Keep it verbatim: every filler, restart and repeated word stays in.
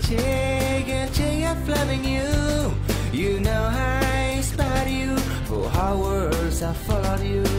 Take a chance at loving you. You know I spot you for hours I followed you.